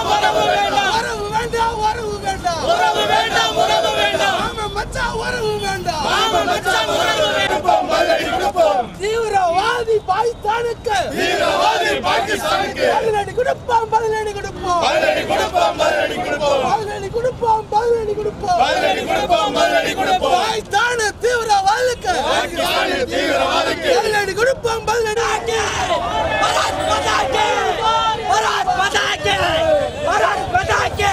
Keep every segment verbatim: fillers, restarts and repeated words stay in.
வேண்டாம் உறவு வேண்டாம் உறவு வேண்டாம் உறவு வேண்டாம் உறவு வேண்டாம் உறவு வேண்டாம் மாமா மச்சான் உறவு வேண்டாம் மாமா மச்சான் உறவு வேண்டாம் பதிலடி கொடுப்போம் தீவிரவாதி பாகிஸ்தானுக்கு தீவிரவாதி பாகிஸ்தானுக்கு பதிலடி கொடுப்போம் பதிலடி கொடுப்போம் பதிலடி கொடுப்போம் பதிலடி கொடுப்போம் பதிலடி கொடுப்போம் பதிலடி கொடுப்போம் பதிலடி கொடுப்போம் பதிலடி கொடுப்போம் பாகிஸ்தான் தீவிரவாதிக்கு பாகிஸ்தான் தீவிரவாதிக்கு பதிலடி கொடுப்போம் பதிலடி भारत माता की भारत माता की भारत माता की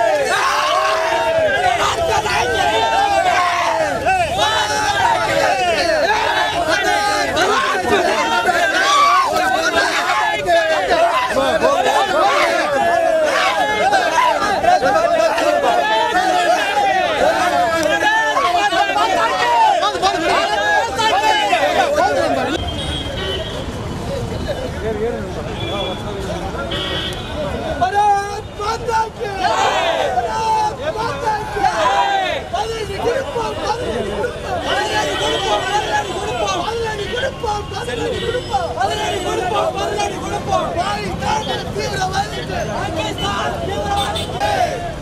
भारत माता की भारत माता की பதிலடி கொடுப்போம் பதிலடி கொடுப்போம் பதிலடி கொடுப்போம் பதிலடி கொடுப்போம் பதிலடி கொடுப்போம் பதிலடி கொடுப்போம் பதிலடி கொடுப்போம் பாகிஸ்தான் தீவிரவாதிக்கு பாகிஸ்தான் தீவிரவாதிக்கு